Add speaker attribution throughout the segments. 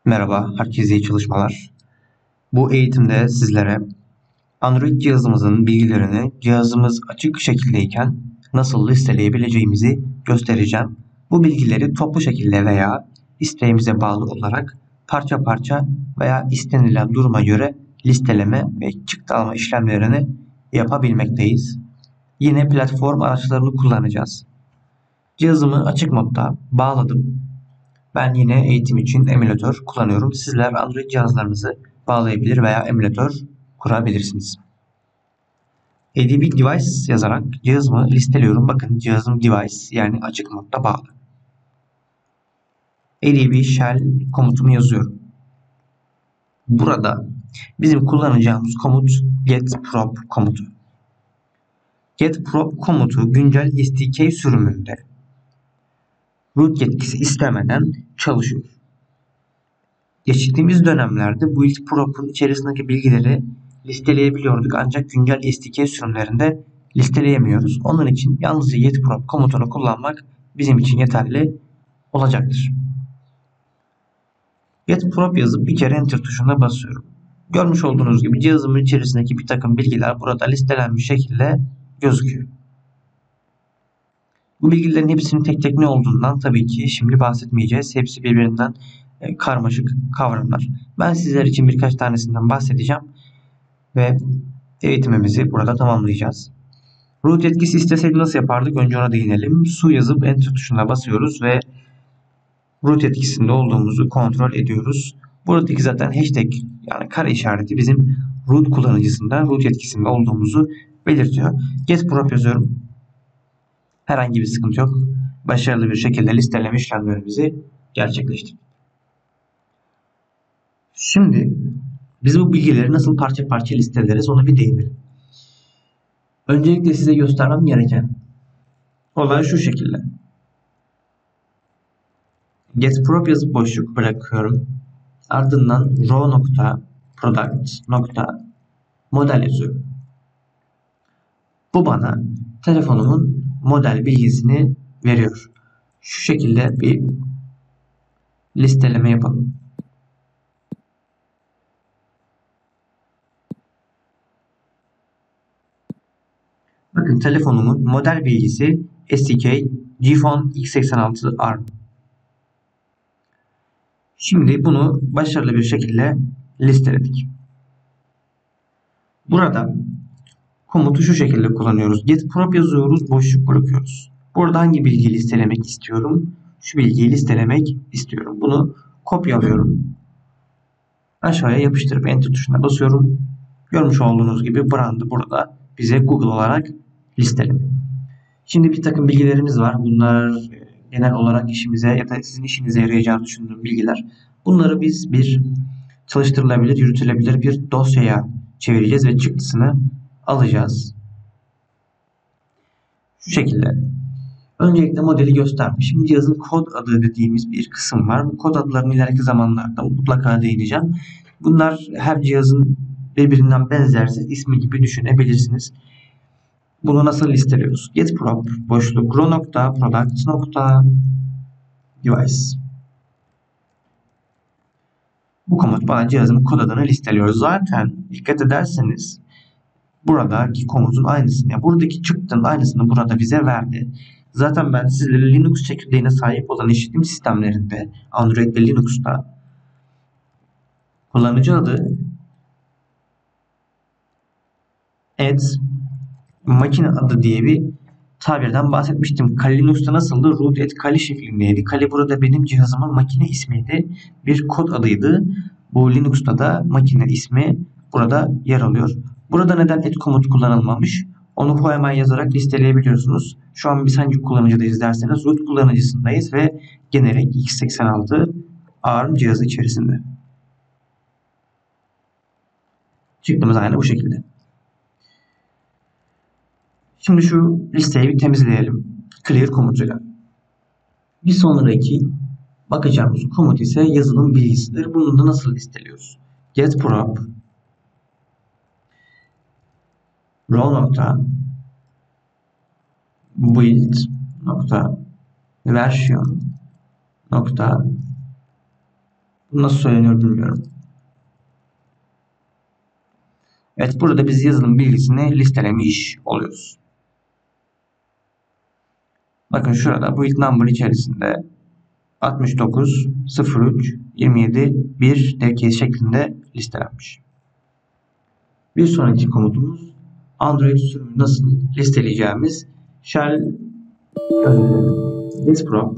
Speaker 1: Merhaba, herkese iyi çalışmalar. Bu eğitimde sizlere Android cihazımızın bilgilerini cihazımız açık şekildeyken nasıl listeleyebileceğimizi göstereceğim. Bu bilgileri toplu şekilde veya isteğimize bağlı olarak parça parça veya istenilen duruma göre listeleme ve çıktı alma işlemlerini yapabilmekteyiz. Yine platform araçlarını kullanacağız. Cihazımı açık modda bağladım. Ben yine eğitim için emülatör kullanıyorum. Sizler Android cihazlarınızı bağlayabilir veya emülatör kurabilirsiniz. ADB device yazarak cihazımı listeliyorum. Bakın cihazım device yani açık modda bağlı. ADB shell komutumu yazıyorum. Burada bizim kullanacağımız komut getProp komutu. GetProp komutu güncel SDK sürümünde root yetkisi istemeden çalışıyor. Geçtiğimiz dönemlerde build prop'un içerisindeki bilgileri listeleyebiliyorduk ancak güncel SDK sürümlerinde listeleyemiyoruz. Onun için yalnızca getProp komutunu kullanmak bizim için yeterli olacaktır. GetProp yazıp bir kere enter tuşuna basıyorum. Görmüş olduğunuz gibi cihazımın içerisindeki bir takım bilgiler burada listelenmiş şekilde gözüküyor. Bu bilgilerin hepsinin tek tek ne olduğundan tabii ki şimdi bahsetmeyeceğiz. Hepsi birbirinden karmaşık kavramlar. Ben sizler için birkaç tanesinden bahsedeceğim ve eğitimimizi burada tamamlayacağız. Root yetkisi isteseydi nasıl yapardık? Önce ona değinelim. Su yazıp enter tuşuna basıyoruz ve root yetkisinde olduğumuzu kontrol ediyoruz. Buradaki zaten hashtag yani kare işareti bizim root kullanıcısında root yetkisinde olduğumuzu belirtiyor. GetProp yazıyorum. Herhangi bir sıkıntı yok. Başarılı bir şekilde listeleme işlemlerimizi gerçekleştirdik. Şimdi biz bu bilgileri nasıl parça parça listeleriz ona bir değinelim. Öncelikle size göstermem gereken olay şu şekilde. GetProp yazıp boşluk bırakıyorum. Ardından raw.product.model yazıyorum. Bu bana telefonumun model bilgisini veriyor. Şu şekilde bir listeleme yapalım. Bakın telefonumun model bilgisi SDK GPhone X86 ARM. Şimdi bunu başarılı bir şekilde listeledik. Burada komutu şu şekilde kullanıyoruz. GetProp yazıyoruz, boşluk bırakıyoruz. Burada hangi bilgiyi listelemek istiyorum? Şu bilgiyi listelemek istiyorum. Bunu kopyalıyorum. Aşağıya yapıştırıp enter tuşuna basıyorum. Görmüş olduğunuz gibi brand'ı burada bize Google olarak listeledi. Şimdi bir takım bilgilerimiz var. Bunlar genel olarak işimize ya da sizin işinize yarayacağını düşündüğüm bilgiler. Bunları biz bir çalıştırılabilir, yürütülebilir bir dosyaya çevireceğiz ve çıktısını alacağız. Şu şekilde. Öncelikle modeli göstermiş. Şimdi cihazın kod adı dediğimiz bir kısım var. Bu kod adlarını ileriki zamanlarda mutlaka değineceğim. Bunlar her cihazın birbirinden benzersiz ismi gibi düşünebilirsiniz. Bunu nasıl listeliyoruz? GetProp boşluk raw.product.device. Bu komut bana cihazın kod adını listeliyor. Zaten dikkat ederseniz buradaki komutun aynısını, yani buradaki çıktının aynısını burada bize verdi. Zaten ben sizlere Linux çekirdeğine sahip olan işletim sistemlerinde Android ve Linux'ta kullanıcı adı add makine adı diye bir tabirden bahsetmiştim. Kali Linux'ta nasıldı? Root at Kali şeklindeydi. Kali burada benim cihazımın makine ismiydi. Bir kod adıydı. Bu Linux'ta da makine ismi burada yer alıyor. Burada neden et komut kullanılmamış? Onu hemen yazarak listeleyebiliyorsunuz. Şu an biz hangi kullanıcıdayız derseniz root kullanıcısındayız ve genellik x86 ARM cihazı içerisinde. Çıktığımız aynı bu şekilde. Şimdi şu listeyi bir temizleyelim. Clear komutuyla. Bir sonraki bakacağımız komut ise yazılım bilgisidir. Bunu da nasıl listeliyoruz? GetProp raw.build.version Nasıl söyleniyor bilmiyorum. Evet, burada biz yazılım bilgisini listelemiş oluyoruz. Bakın şurada build number içerisinde 69, 03, 27, 1 devkesi şeklinde listelenmiş. Bir sonraki komutumuz Android sürümü nasıl listeleyeceğimiz shell getprop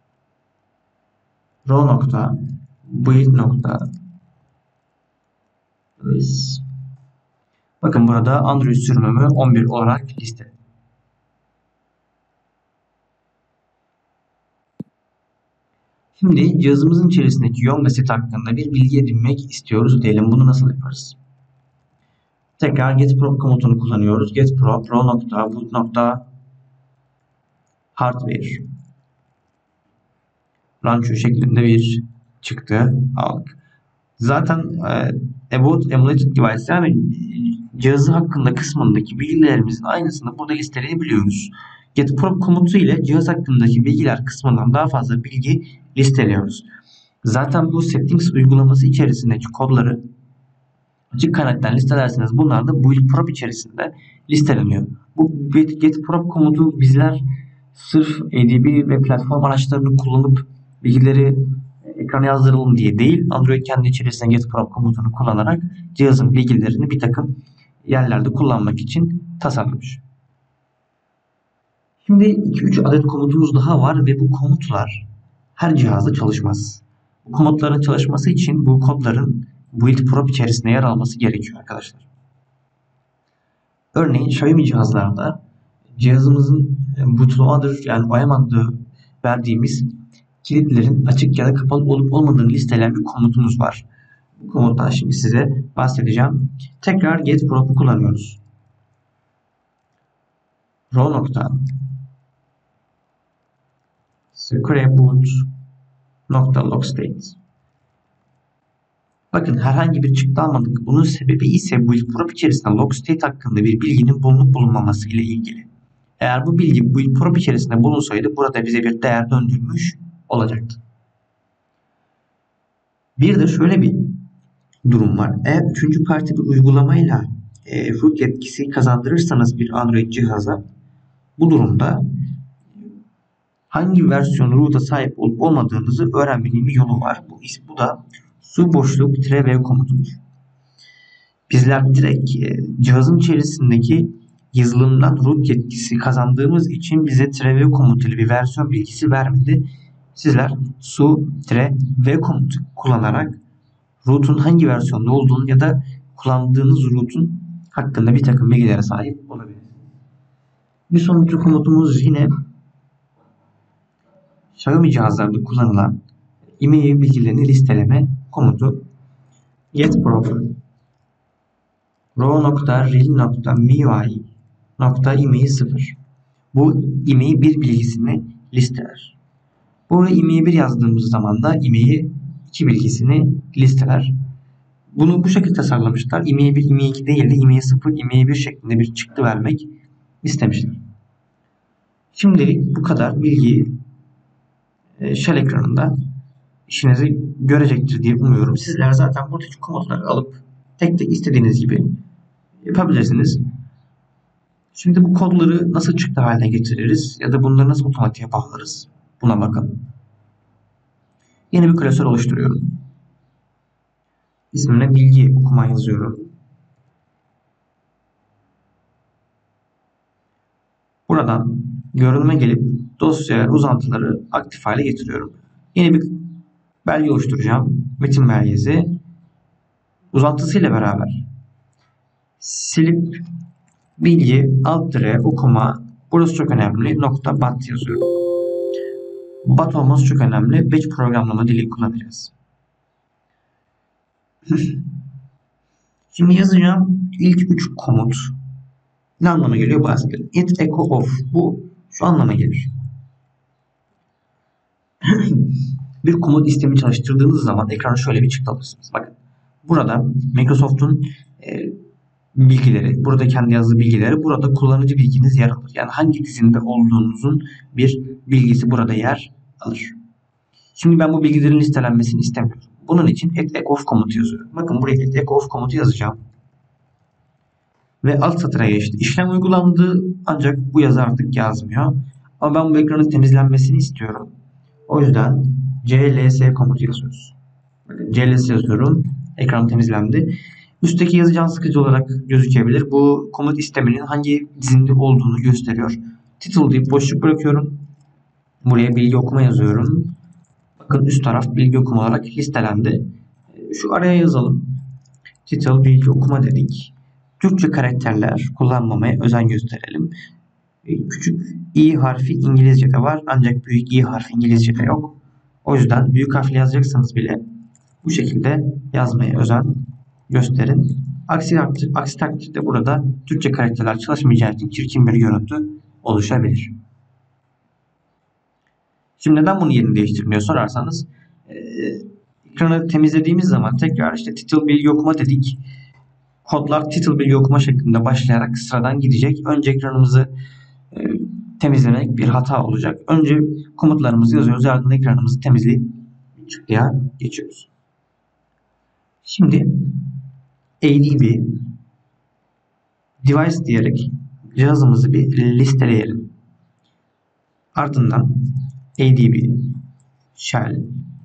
Speaker 1: raw.build.list. Bakın burada Android sürümümü 11 olarak liste. Şimdi cihazımızın içerisindeki yön ve set hakkında bir bilgi edinmek istiyoruz diyelim. Bunu nasıl yaparız? Tekrar getprop komutunu kullanıyoruz. Getprop raw.boot.hardware launcher şeklinde bir çıktı aldık. Zaten about emulated device, yani cihazı hakkında kısmındaki bilgilerimizin aynısını burada listeleyebiliyoruz. Getprop komutu ile cihaz hakkındaki bilgiler kısmından daha fazla bilgi listeliyoruz. Zaten bu settings uygulaması içerisindeki kodları açık kaynaktan listelerseniz bunlar da buildprop içerisinde listeleniyor. Bu getprop komutu bizler sırf ADB ve platform araçlarını kullanıp bilgileri ekrana yazdıralım diye değil, Android kendi içerisinde getprop komutunu kullanarak cihazın bilgilerini bir takım yerlerde kullanmak için tasarlamış. Şimdi 2-3 adet komutumuz daha var ve bu komutlar her cihazda çalışmaz. Bu komutların çalışması için bu kodların buildprop içerisinde yer alması gerekiyor arkadaşlar. Örneğin Xiaomi cihazlarda cihazımızın bootloader yani OEM adlı verdiğimiz kilitlerin açık ya da kapalı olup olmadığını listeleyen bir komutumuz var. Bu komuttan şimdi size bahsedeceğim. Tekrar getprop'u kullanıyoruz. raw.scrapboot.logstate. Bakın herhangi bir çıktı almadık. Bunun sebebi ise buildprop içerisinde logstate hakkında bir bilginin bulunup bulunmaması ile ilgili. Eğer bu bilgi buildprop içerisinde bulunsaydı burada bize bir değer döndürmüş olacaktı. Bir de şöyle bir durum var. Eğer üçüncü parti bir uygulamayla root yetkisi kazandırırsanız bir Android cihaza, bu durumda hangi versiyon root'a sahip olup olmadığınızı öğrenmenin bir yolu var. Bu da su boşluk -v komutudur. Bizler direkt cihazın içerisindeki yazılımdan root yetkisi kazandığımız için bize -v komutuyla bir versiyon bilgisi vermedi. Sizler su-v komutu kullanarak root'un hangi versiyonda olduğunu ya da kullandığınız root'un hakkında bir takım bilgilere sahip olabilirsiniz. Bir sonraki komutumuz yine Xiaomi cihazlarda kullanılan IMEI bilgilerini listeleme komutu. Getprop raw.real.MIUI.IMEI0. Bu IMEI 1 bilgisini listeler. Buraya IMEI 1 yazdığımız zaman da IMEI 2 bilgisini listeler. Bunu bu şekilde tasarlamışlar. IMEI 1, IMEI 2 değil de IMEI 0, IMEI 1 şeklinde bir çıktı vermek istemişler. Şimdilik bu kadar bilgiyi shell ekranında işinizi görecektir diye umuyorum. Sizler zaten buradaki komutları alıp tek tek istediğiniz gibi yapabilirsiniz. Şimdi bu kodları nasıl çıktı haline getiririz ya da bunları nasıl otomatiğe bağlarız? Buna bakalım. Yeni bir klasör oluşturuyorum. İsmine bilgi okuma yazıyorum. Buradan görünüme gelip dosya uzantıları aktif hale getiriyorum. Yeni bir belge oluşturacağım. Metin belgesi. Uzantısıyla beraber silip bilgi okuma, burası çok önemli, .bat yazıyorum. Bat olması çok önemli. Batch programlama dili kullanacağız. Şimdi yazacağım ilk 3 komut ne anlama geliyor bahsedelim. It echo off. Bu şu anlama gelir. Bir komut istemi çalıştırdığınız zaman ekrana şöyle bir çıktı alırsınız. Bakın burada Microsoft'un bilgileri, burada kendi yazdığı bilgileri, burada kullanıcı bilginiz yer alır. Yani hangi dizinde olduğunuzun bir bilgisi burada yer alır. Şimdi ben bu bilgilerin listelenmesini istemiyorum. Bunun için @echof komutu yazıyorum. Bakın buraya @echof komutu yazacağım. Ve alt satıra geçti. İşlem uygulandı ancak bu yazı artık yazmıyor. Ama ben bu ekranın temizlenmesini istiyorum. O yüzden cls komutu yazıyoruz. Bakın cls yazıyorum. Ekran temizlendi. Üstteki yazı can sıkıcı olarak gözükebilir. Bu komut isteminin hangi dizinde olduğunu gösteriyor. Title deyip boşluk bırakıyorum. Buraya bilgi okuma yazıyorum. Bakın üst taraf bilgi okuma olarak listelendi. Şu araya yazalım. Title bilgi okuma dedik. Türkçe karakterler kullanmamaya özen gösterelim. Küçük i harfi İngilizce'de var ancak büyük i harfi İngilizce'de yok. O yüzden büyük harfle yazacaksanız bile bu şekilde yazmaya özen gösterin. Aksi takdirde burada Türkçe karakterler çalışmayacağı için çirkin bir görüntü oluşabilir. Şimdi neden bunu yerini değiştirmiyor sorarsanız ekranı temizlediğimiz zaman tekrar işte title bilgi okuma dedik. Kodlar title bilgi okuma şeklinde başlayarak sıradan gidecek. Önce ekranımızı temizlemek bir hata olacak. Önce komutlarımızı yazıyoruz. Ardından ekranımızı temizleyip çıktıya geçiyoruz. Şimdi adb device diyerek cihazımızı bir listeleyelim. Ardından adb shell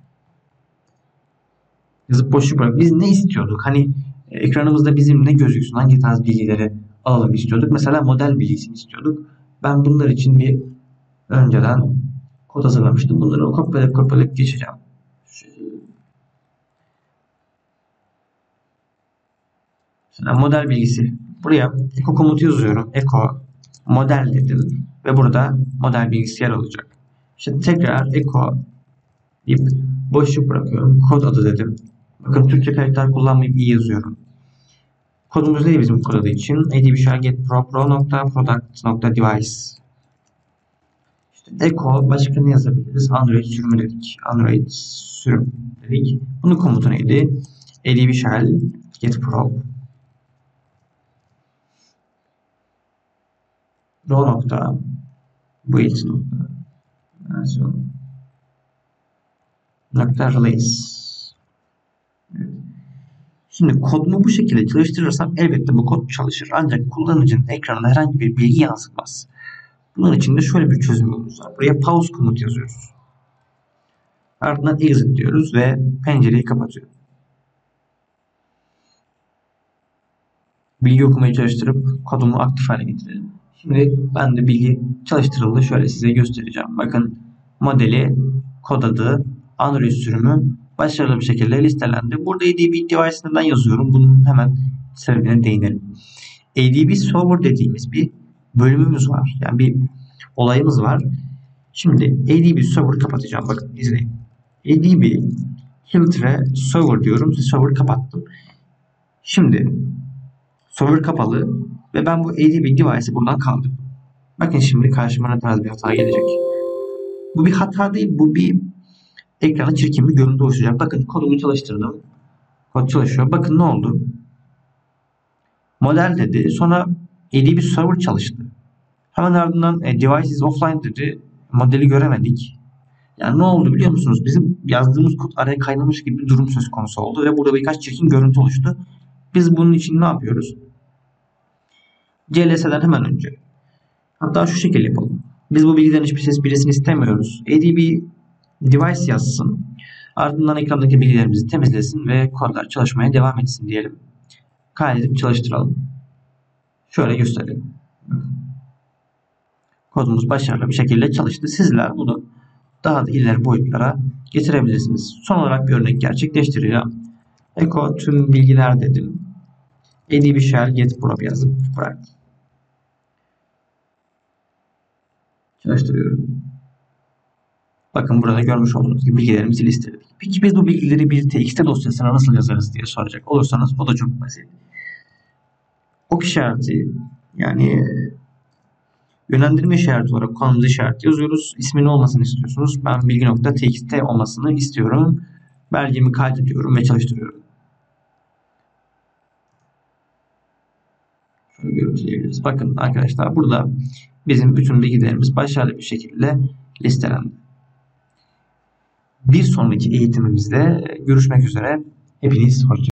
Speaker 1: yazıp boşluk bırak. Biz ne istiyorduk? Hani ekranımızda bizim ne gözüksün? Hangi tarz bilgileri alalım istiyorduk? Mesela model bilgisini istiyorduk. Ben bunlar için bir önceden kod hazırlamıştım. Bunları kopyalayıp geçeceğim. Mesela model bilgisi. Buraya echo komutu yazıyorum. Echo model dedim. Ve burada model bilgisi yer alacak. İşte tekrar echo deyip boşluk bırakıyorum. Kod adı dedim. Bakın Türkçe karakter kullanmayıp iyi yazıyorum. Kodumuz değil bizim kod adı için. adb get pro.product.device. İşte echo başka ne yazabiliriz? Android sürümü dedik. Android sürüm dedik. Bunun komutu neydi? adb shell get pro release. Şimdi kodumu bu şekilde çalıştırırsam elbette bu kod çalışır. Ancak kullanıcının ekranına herhangi bir bilgi yansıtmaz. Bunun için de şöyle bir çözüm yolumuz var. Buraya pause komutu yazıyoruz. Ardından exit diyoruz ve pencereyi kapatıyoruz. Bilgi okumayı çalıştırıp kodumu aktif hale getirelim. Şimdi ben de bilgi çalıştırıldı. Şöyle size göstereceğim. Bakın modeli, kod adı, Android sürümü başarılı bir şekilde listelendi. Burada adb device neden yazıyorum? Bunun hemen sebebine değinelim. adb server dediğimiz bir bölümümüz var. Yani bir olayımız var. Şimdi adb server'ı kapatacağım. Bakın izleyin. adb filtre server diyorum. Server'ı kapattım. Şimdi server kapalı ve ben bu adb device'ı buradan kaldırdım. Bakın şimdi karşıma ne tarz bir hata gelecek. Bu bir hata değil. Bu bir ekrana çirkin bir görüntü oluşacak. Bakın kodumu çalıştırdım. Kod çalışıyor. Bakın ne oldu? Model dedi. Sonra adb server çalıştı. Hemen ardından device is offline dedi. Modeli göremedik. Yani ne oldu biliyor musunuz? Bizim yazdığımız kod araya kaynamış gibi bir durum söz konusu oldu ve burada birkaç çirkin görüntü oluştu. Biz bunun için ne yapıyoruz? CLS'den hemen önce. Hatta şu şekilde yapalım. Biz bu bilgilerin birisini istemiyoruz. adb device yazsın. Ardından ekrandaki bilgilerimizi temizlesin ve kodlar çalışmaya devam etsin diyelim. Kaydedip çalıştıralım. Şöyle gösterelim. Kodumuz başarılı bir şekilde çalıştı. Sizler bunu daha da ileri boyutlara getirebilirsiniz. Son olarak bir örnek gerçekleştireceğim. Echo tüm bilgiler dedim. adb shell get prop yazıp bırak. Çalıştırıyorum. Bakın burada görmüş olduğunuz gibi bilgilerimizi listeledik. Peki biz bu bilgileri bir txt dosyasına nasıl yazarız diye soracak olursanız o da çok basit. Ok işareti yani yönlendirme işareti olarak konumuz işareti yazıyoruz. İsminin olmasını istiyorsunuz. Ben bilgi.txt olmasını istiyorum. Belgemi kaydediyorum ve çalıştırıyorum. Şöyle görüntüleyebiliriz. Bakın arkadaşlar burada bizim bütün bilgilerimiz başarılı bir şekilde listelendi. Bir sonraki eğitimimizde görüşmek üzere. Hepiniz hoşça